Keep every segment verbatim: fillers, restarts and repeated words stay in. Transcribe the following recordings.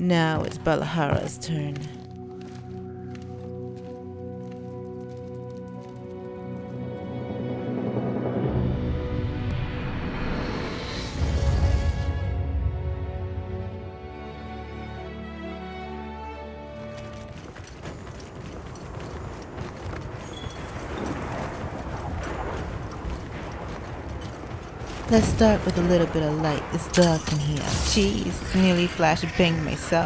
Now it's Balahara's turn. Let's start with a little bit of light. It's dark in here. Jeez, nearly flash banged myself.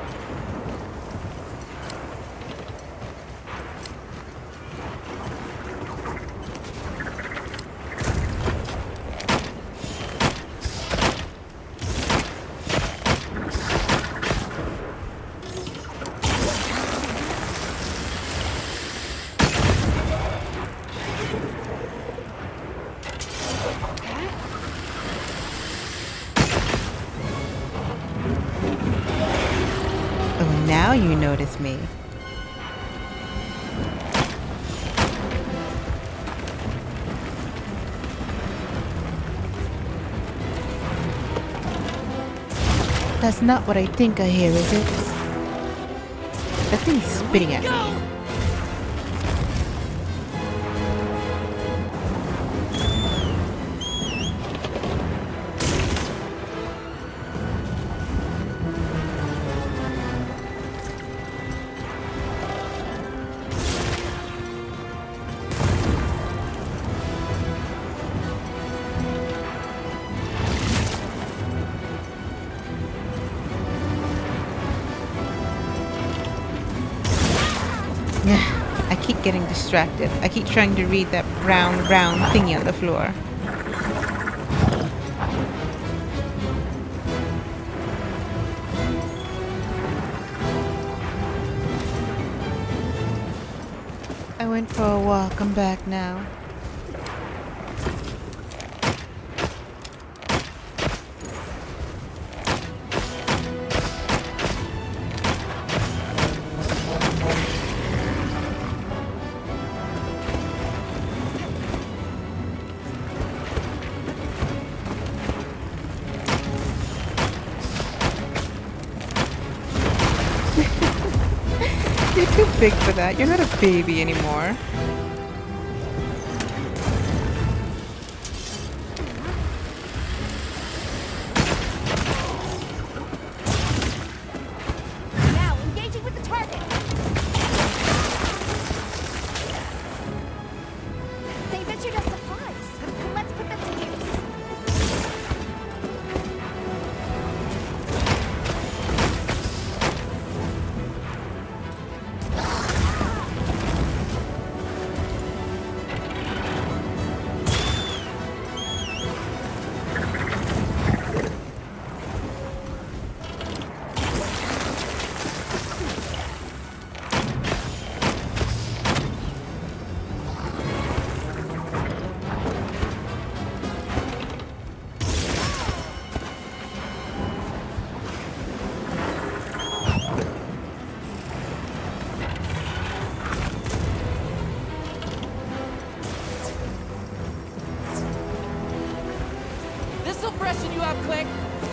Now you notice me. That's not what I think I hear, is it? That thing's spitting at me. I keep getting distracted. I keep trying to read that brown, round thingy on the floor. I went for a walk. I'm back now. You're too big for that. You're not a baby anymore. Now engaging with the target. They ventured us supplies. Let's put them to use. This'll freshen you up quick.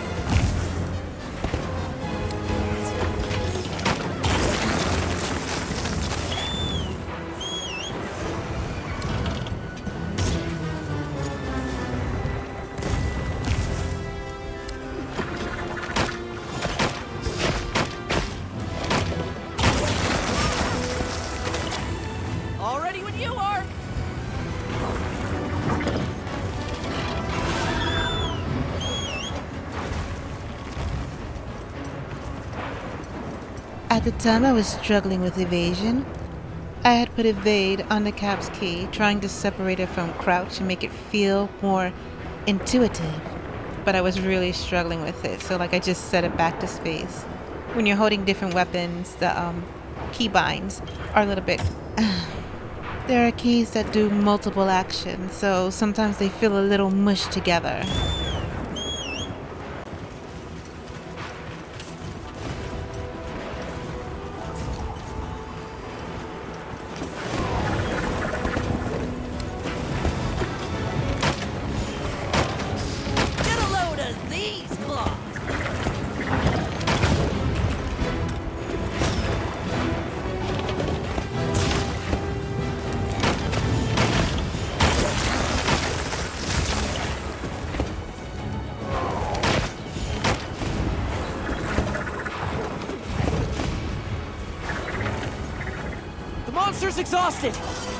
All ready when you are. At the time I was struggling with evasion. I had put evade on the cap's key, trying to separate it from crouch and make it feel more intuitive. But I was really struggling with it, so like I just set it back to space. When you're holding different weapons, the um, keybinds are a little bit... There are keys that do multiple actions, so sometimes they feel a little mushed together. monster's exhausted!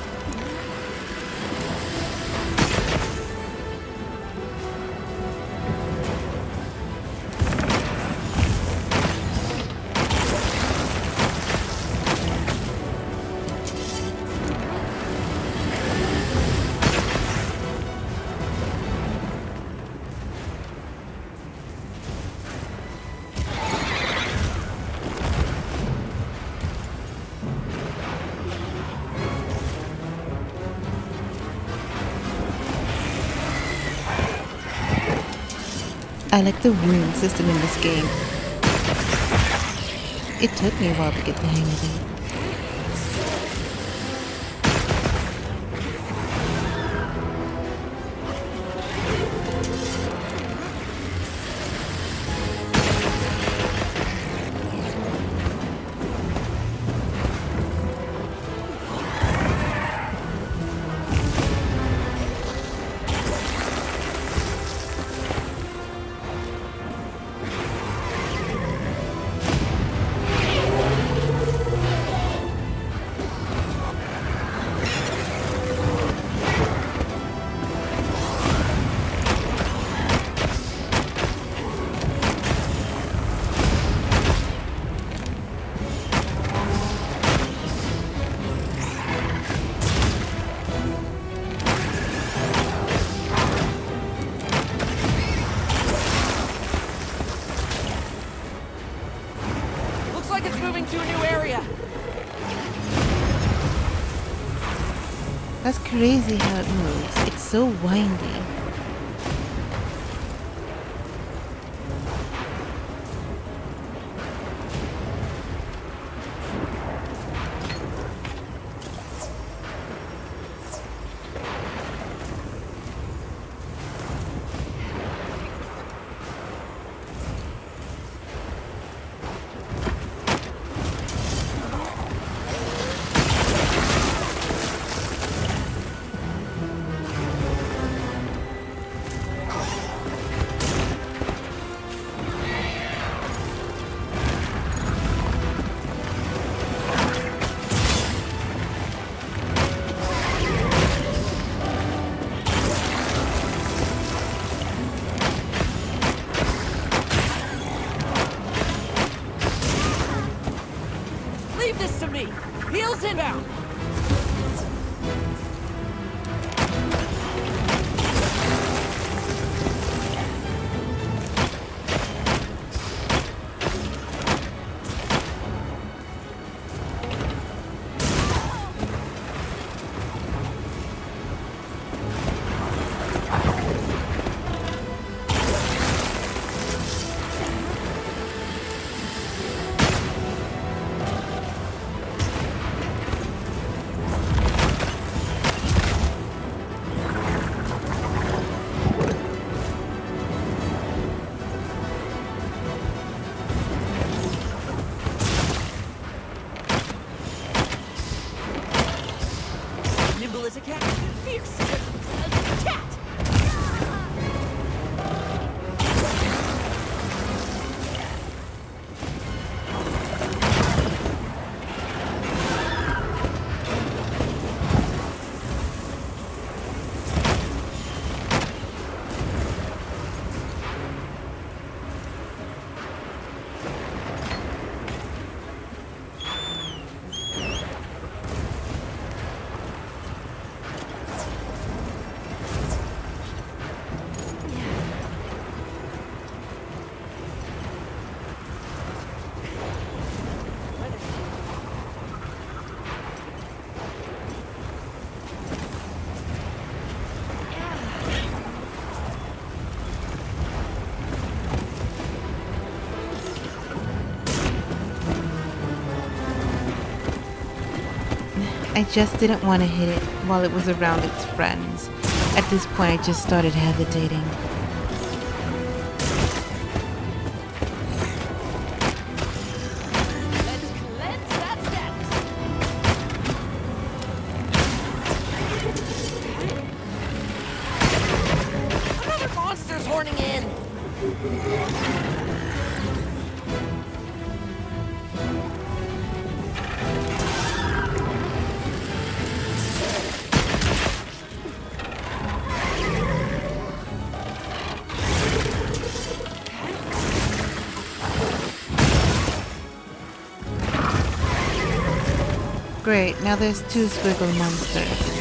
I like the rune system in this game. It took me a while to get the hang of it. That's crazy how it moves. It's so windy. Heels inbound! As a cat, fierce as a cat. I just didn't want to hit it while it was around its friends. At this point, I just started hesitating. Let's cleanse that status. Another monster's horning in. Great, now there's two squiggle monsters.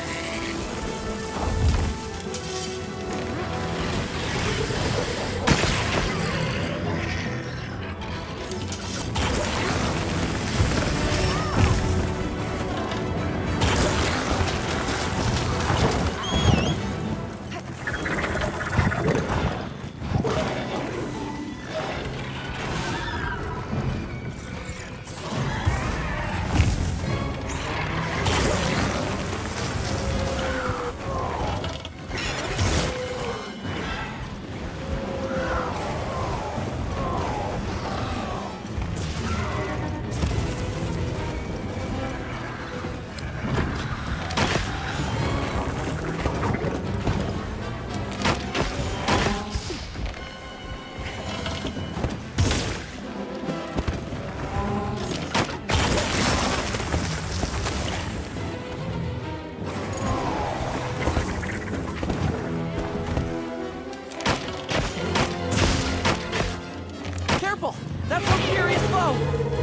That's a furious foe!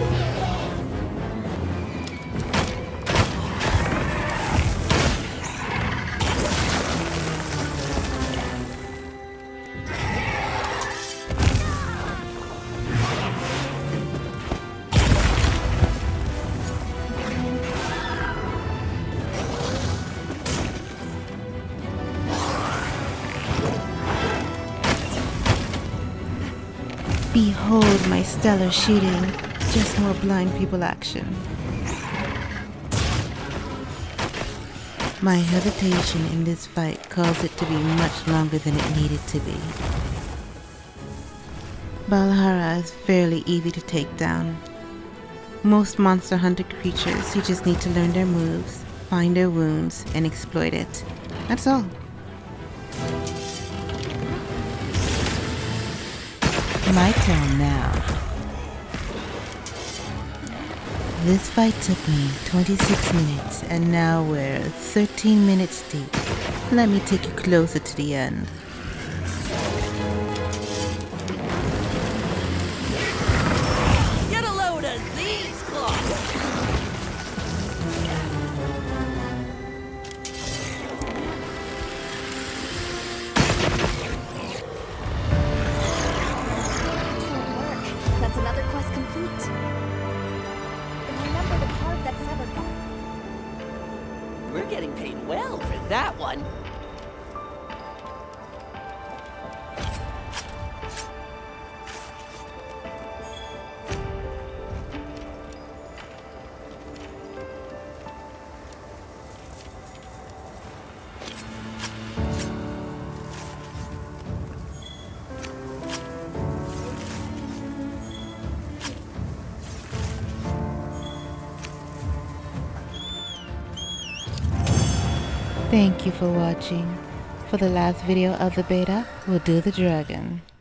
Behold my stellar shooting, just more blind people action. My hesitation in this fight caused it to be much longer than it needed to be. Balahara is fairly easy to take down. Most Monster Hunter creatures, you just need to learn their moves, find their wounds, and exploit it. That's all. My turn now. This fight took me twenty-six minutes and now we're thirteen minutes deep. Let me take you closer to the end. Get a load of these claws! That's another quest complete. Remember to carve that severed one. We're getting paid well for that one. Thank you for watching. For the last video of the beta, we'll do the dragon.